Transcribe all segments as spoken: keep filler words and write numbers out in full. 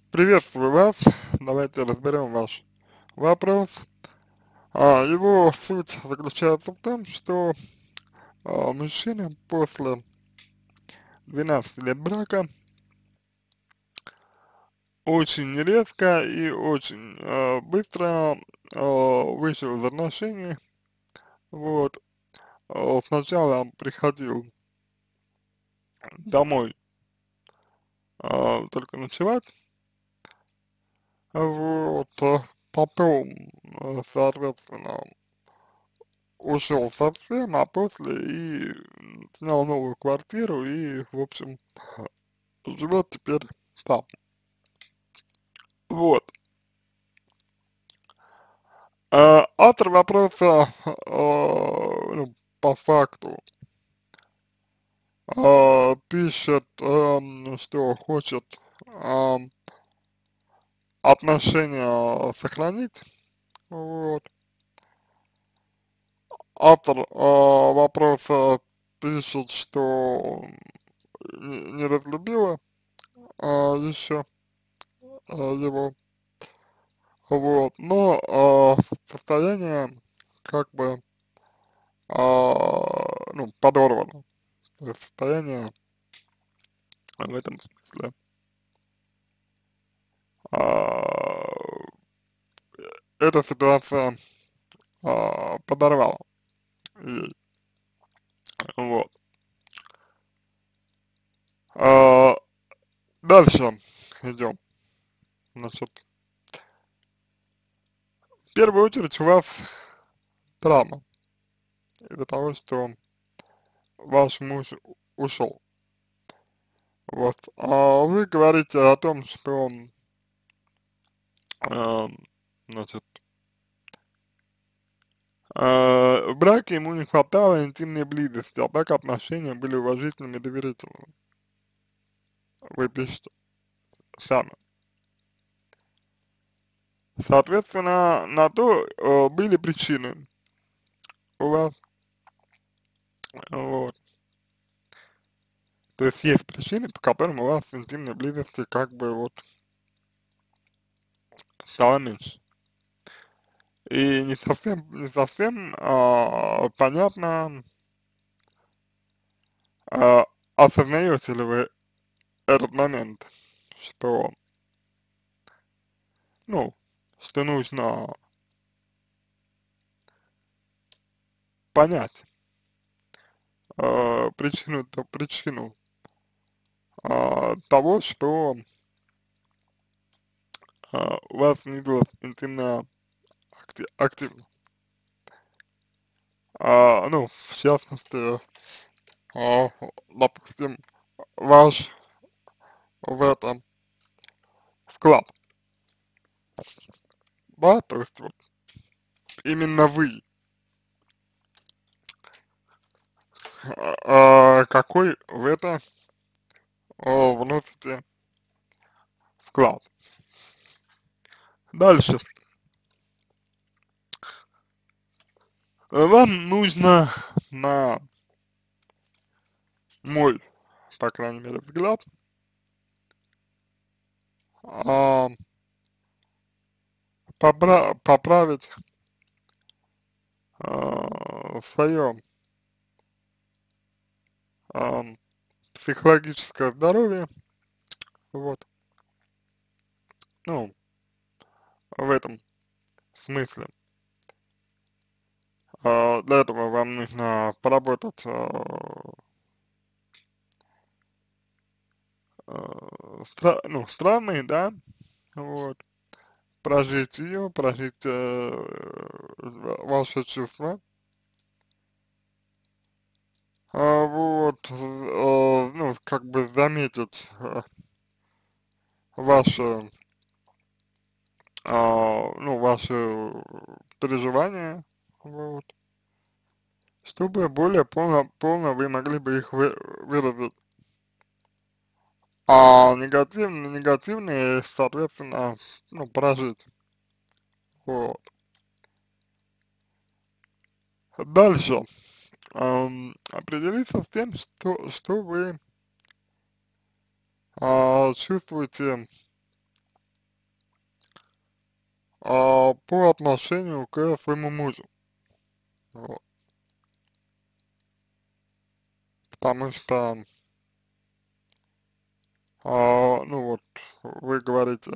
Приветствую вас. Давайте разберем ваш вопрос. А, его суть заключается в том, что а, мужчина после двенадцати лет брака очень резко и очень а, быстро а, вышел из отношений. Вот. А, сначала он приходил домой а, только ночевать. Вот. а Потом, а, соответственно, ушел совсем, а после и снял новую квартиру и, в общем, живет теперь там. Вот. А, автор вопроса, а, ну, по факту, а, пишет, ам, что хочет ам, отношения сохранить. Вот. Автор а, вопроса пишет, что не, не разлюбила а, еще а, его. Вот, но а, состояние как бы, а, ну, подорвано. То есть состояние в этом смысле а, эта ситуация а, подорвала ей. Вот. А, дальше идем. Значит, в первую очередь у вас травма из-за того, что ваш муж ушел. Вот. А вы говорите о том, что, а, значит, А, в браке ему не хватало интимной близости, а так отношения были уважительными и доверительными. Вы пишете сами. Соответственно, на то э, были причины у вас. Вот. То есть есть причины, по которым у вас интимной близости как бы вот стало меньше. И не совсем, не совсем а, понятно, а, осознаете ли вы этот момент, что, ну, что нужно понять э, причину, то причину а, того, что а, у вас снизилась интимная акти активность. А, ну, в частности, а, допустим, ваш в этом вклад, да, то есть вот именно вы, а, какой в это а, вносите вклад. Дальше. Вам нужно, на мой, по крайней мере, взгляд, а, попра поправить а, свое а, психологическое здоровье, вот, ну, в этом смысле. А, для этого вам нужно поработать, а, а, с тра ну, с травмой, да, вот, прожить ее, прожить э, ва ваши чувства, а, вот, з а, ну, как бы заметить э, ваши, а, ну, ваши переживания, вот, чтобы более полно полно вы могли бы их вы выразить. А негативные, негативные, соответственно, ну, прожить. Вот. Дальше. Ам, определиться с тем, что, что вы а, чувствуете а, по отношению к своему мужу, вот, потому что, а, ну вот, вы говорите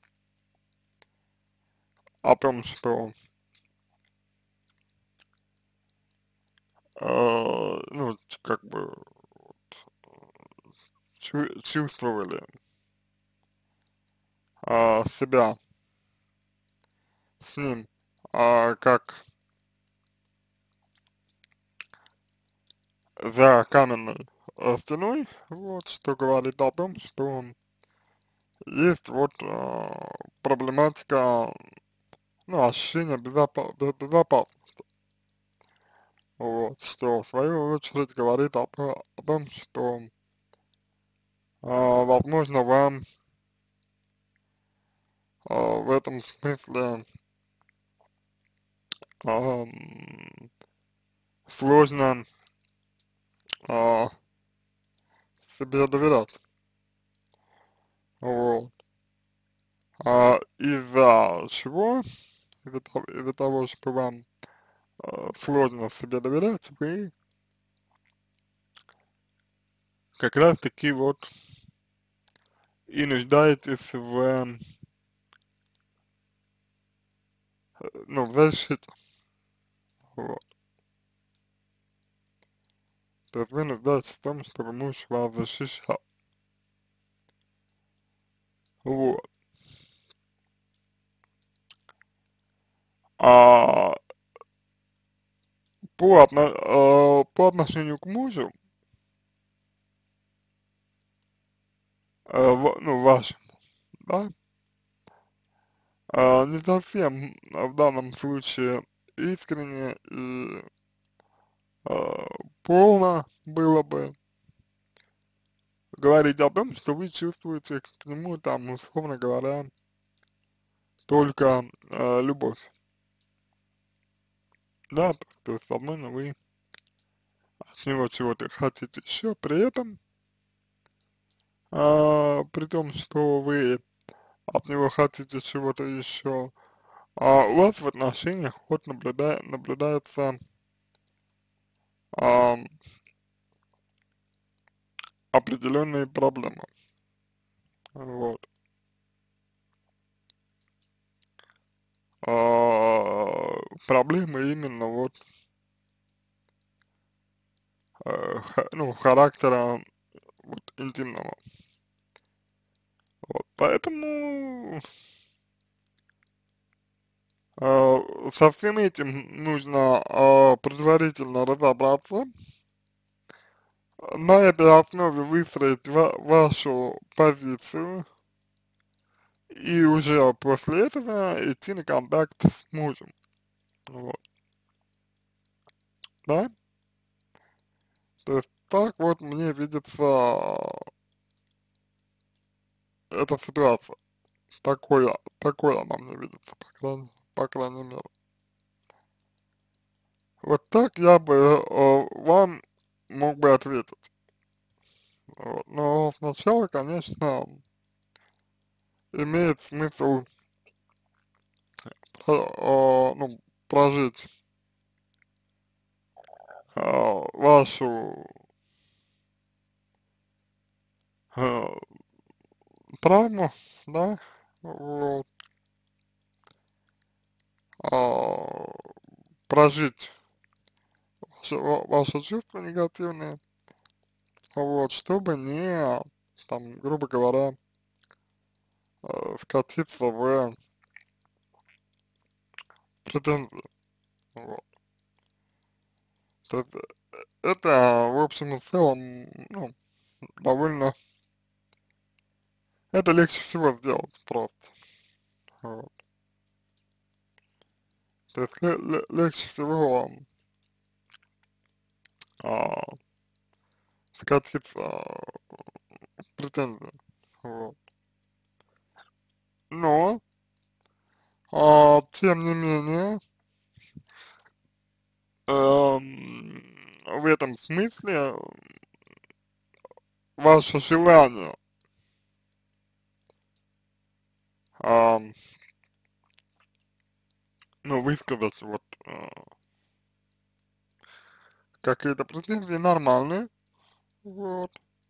о том, что, а, ну, как бы, чу чувствовали, а, себя с ним, а, как за каменной, э, стеной, вот, что говорит о том, что есть вот, а, проблематика, ну, ощущения безопа бе безопасности, вот, что в свою очередь говорит о то о том, что, а, возможно, вам, а, в этом смысле, ам, сложно, а, себе доверять, вот. А из-за чего? Из-за того из-за того, что вам, а, сложно себе доверять, вы как раз таки вот и нуждаетесь в, э, ну, в защите, вот. То есть вы нуждаетесь в том, чтобы муж вас защищал, вот. А по отно а, по отношению к мужу, э, в ну, вашему, да, а, не совсем, а, в данном случае искренне и, а, полно было бы говорить о том, что вы чувствуете к нему там, условно говоря, только, э, любовь, да, то то есть, возможно, вы от него чего-то хотите еще, при этом, а, при том, что вы от него хотите чего-то еще, а у вас в отношениях вот наблюда наблюдается, ам, определенные проблемы, вот. А, проблемы именно вот, э, ха ну, характера вот интимного. Вот, поэтому, а, со всем этим нужно, а, предварительно разобраться, на этой основе выстроить ва вашу позицию и уже после этого идти на контакт с мужем, вот, да. То есть так вот мне видится эта ситуация, такое такое она мне видится, по крайней по крайней мере. Вот так я бы, э, вам мог бы ответить. Вот. Но сначала, конечно, имеет смысл, про а, ну, прожить, а, вашу, э, травму, да, вот, а, прожить ваши ва ваши чувства негативные, вот, чтобы не, там, грубо говоря, э, скатиться в претензии, вот. То есть, э, это, в общем и целом, ну, довольно это легче всего сделать просто, вот. То есть ле ле легче всего, а, скатиться в претензии, вот. Но, а, тем не менее, эм, в этом смысле ваше желание, ам, ну, высказать вот э, какие-то претензии нормальные, вот,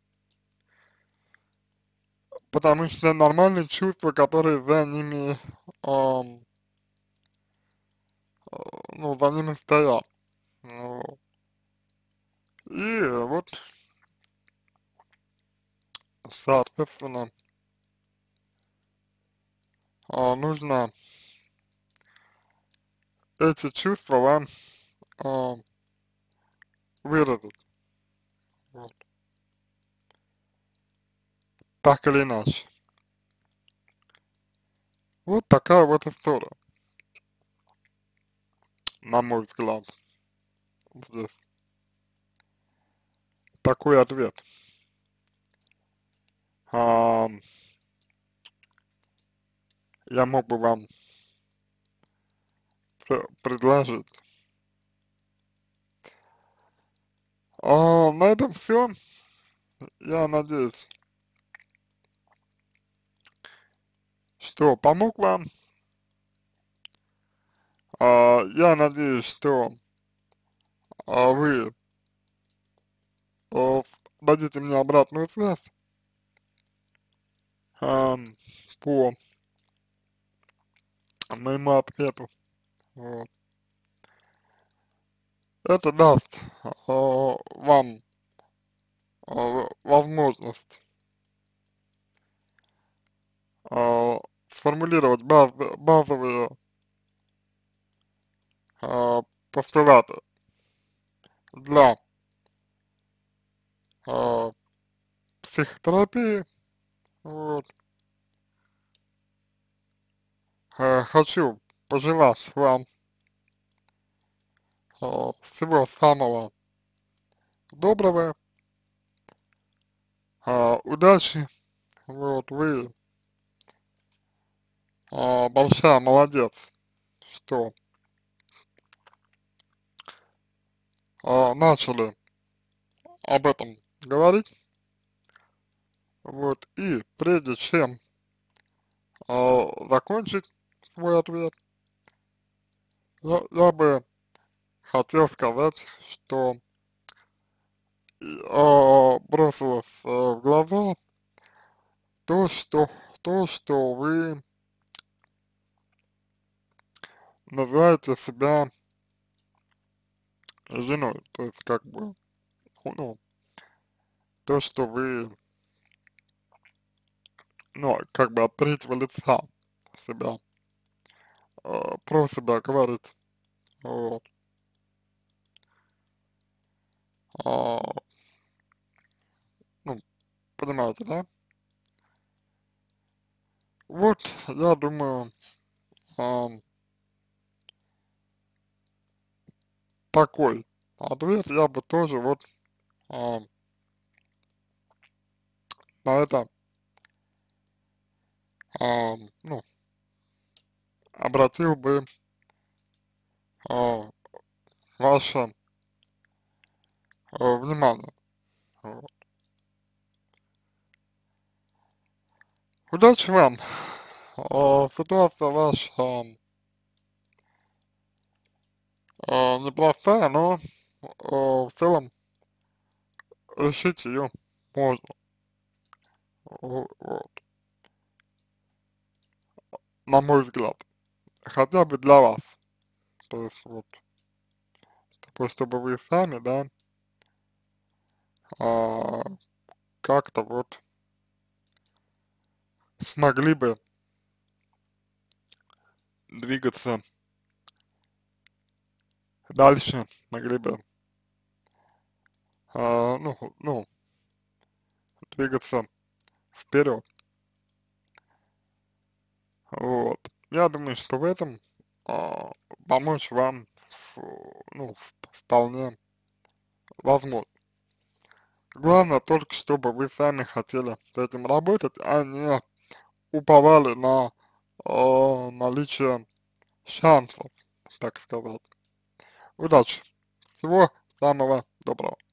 потому что нормальные чувства, которые за ними, ам, э, ну, за ними стоят, вот. И вот, соответственно, а, нужно эти чувства вам а, выразить, вот, так или иначе. Вот такая вот история, на мой взгляд, здесь. Такой ответ. А, я мог бы вам пр- предложить. А, на этом все. Я надеюсь, что помог вам. А, я надеюсь, что а, вы а, дадите мне обратную связь ам, по моему ответу. Вот. Это даст а, вам а, возможность а, сформулировать баз, базовые а, постулаты для а, психотерапии. Вот. А, хочу пожелать вам а, всего самого доброго, а, удачи. Вот, вы а, большая молодец, что а, начали об этом говорить. Вот, и прежде чем а, закончить свой ответ, я, я бы хотел сказать, что а, бросилось а, в глаза то, что то, что вы называете себя женой, то есть как бы, ну, то, что вы, ну, как бы от третьего лица себя, э, про себя говорите, вот, а, ну, понимаете, да? Вот, я думаю, а, такой ответ я бы тоже вот а, на это, а, ну, обратил бы а, ваше а, внимание. Вот. Удачи вам! А, ситуация ваша а, непростая, но а, в целом решить ее можно. Во- Вот, на мой взгляд. Хотя бы для вас. То есть вот, такой, чтобы вы сами, да, а, как-то вот смогли бы двигаться дальше, могли бы, а, ну, ну, двигаться вперед. Вот. Я думаю, что в этом а, помочь вам, фу, ну, в- вполне возможно. Главное только, чтобы вы сами хотели с этим работать, а не уповали на а, наличие шансов, так сказать. Удачи! Всего самого доброго!